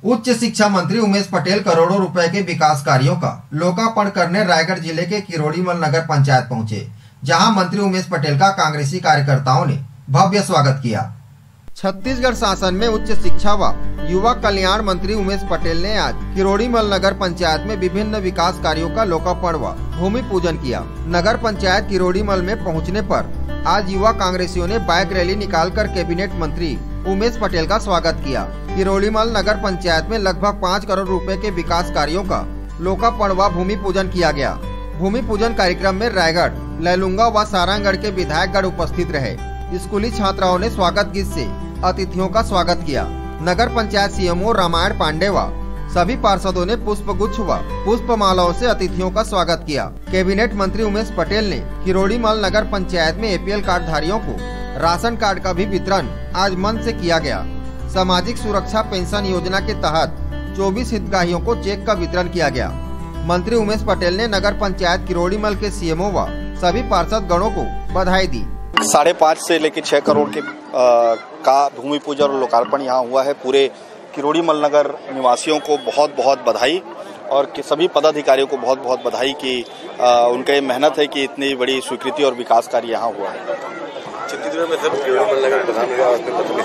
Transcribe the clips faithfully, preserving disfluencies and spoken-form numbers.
उच्च शिक्षा मंत्री उमेश पटेल करोड़ों रुपए के विकास कार्यों का लोकार्पण करने रायगढ़ जिले के किरोड़ीमल नगर पंचायत पहुंचे, जहां मंत्री उमेश पटेल का कांग्रेसी कार्यकर्ताओं ने भव्य स्वागत किया। छत्तीसगढ़ शासन में उच्च शिक्षा व युवा कल्याण मंत्री उमेश पटेल ने आज किरोड़ीमल नगर पंचायत में विभिन्न विकास कार्यों का लोकार्पण व भूमि पूजन किया। नगर पंचायत किरोड़ीमल में पहुंचने पर आज युवा कांग्रेसियों ने बाइक रैली निकालकर कैबिनेट मंत्री उमेश पटेल का स्वागत किया। किरोड़ीमल नगर पंचायत में लगभग पाँच करोड़ रुपए के विकास कार्यों का लोकार्पण व भूमि पूजन किया गया। भूमि पूजन कार्यक्रम में रायगढ़, लैलूंगा व सारंगगढ़ के विधायकगण उपस्थित रहे। स्कूली छात्राओं ने स्वागत गीत से अतिथियों का स्वागत किया। नगर पंचायत सीएमओ रामायण पांडे व सभी पार्षदों ने पुष्प गुच्छ व पुष्प मालाओं से अतिथियों का स्वागत किया। कैबिनेट मंत्री उमेश पटेल ने किरोड़ीमल नगर पंचायत में एपीएल कार्ड धारियों को राशन कार्ड का भी वितरण आज मन से किया गया। सामाजिक सुरक्षा पेंशन योजना के तहत चौबीस हितग्राहियों को चेक का वितरण किया गया। मंत्री उमेश पटेल ने नगर पंचायत किरोड़ीमल के सीएमओ व सभी पार्षद गणों को बधाई दी। साढ़े पाँच से लेकर छह करोड़ के आ, का भूमि पूजन और लोकार्पण यहाँ हुआ है। पूरे किरोड़ीमल नगर निवासियों को बहुत बहुत बधाई और सभी पदाधिकारियों को बहुत बहुत बधाई कि उनका ये मेहनत है कि इतनी बड़ी स्वीकृति और विकास कार्य यहाँ हुआ है। छत्तीसगढ़ में जब किरोड़ीमल नगर प्रथम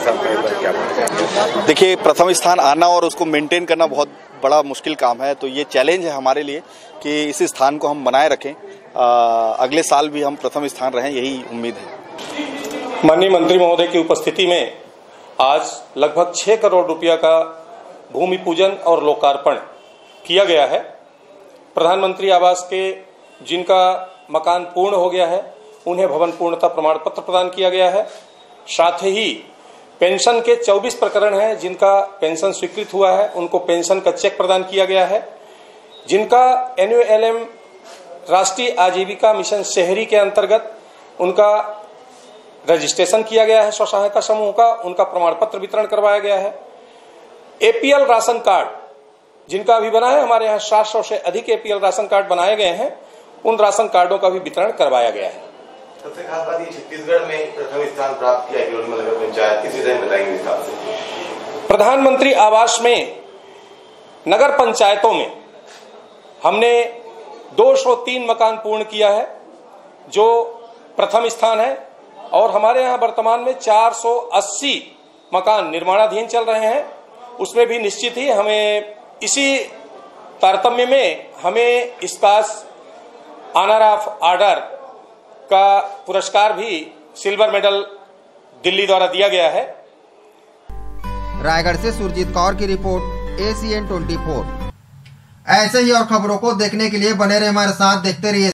स्थान, देखिए प्रथम स्थान आना और उसको मेंटेन करना बहुत बड़ा मुश्किल काम है, तो ये चैलेंज है हमारे लिए कि इस स्थान को हम बनाए रखें। आ, अगले साल भी हम प्रथम स्थान रहें, यही उम्मीद है। माननीय मंत्री महोदय की उपस्थिति में आज लगभग छह करोड़ रुपया का भूमि पूजन और लोकार्पण किया गया है। प्रधानमंत्री आवास के जिनका मकान पूर्ण हो गया है उन्हें भवन पूर्णता प्रमाण पत्र प्रदान किया गया है। साथ ही पेंशन के चौबीस प्रकरण हैं जिनका पेंशन स्वीकृत हुआ है, उनको पेंशन का चेक प्रदान किया गया है। जिनका एनयूएलएम राष्ट्रीय आजीविका मिशन शहरी के अंतर्गत उनका रजिस्ट्रेशन किया गया है, स्व सहायता समूह का, उनका प्रमाण पत्र वितरण करवाया गया है। एपीएल राशन कार्ड जिनका अभी बना है, हमारे यहाँ सात सौ से अधिक एपीएल राशन कार्ड बनाए गए हैं, उन राशन कार्डों का भी वितरण करवाया गया है। सबसे खास बात ये छत्तीसगढ़ में प्रथम स्थान प्राप्त किया किरोड़ीमल नगर पंचायत, किस विषय में बताएंगे विस्तार से? प्रधानमंत्री आवास में नगर पंचायतों में हमने दो सौ तीन मकान पूर्ण किया है जो प्रथम स्थान है, और हमारे यहाँ वर्तमान में चार सौ अस्सी मकान निर्माणाधीन चल रहे हैं। उसमें भी निश्चित ही हमें इसी तारतम्य में हमें स्कास ऑनर ऑफ ऑर्डर का पुरस्कार भी सिल्वर मेडल दिल्ली द्वारा दिया गया है। रायगढ़ से सुरजीत कौर की रिपोर्ट, एसीएन चौबीस। ऐसे ही और खबरों को देखने के लिए बने रहे हमारे साथ, देखते रहिए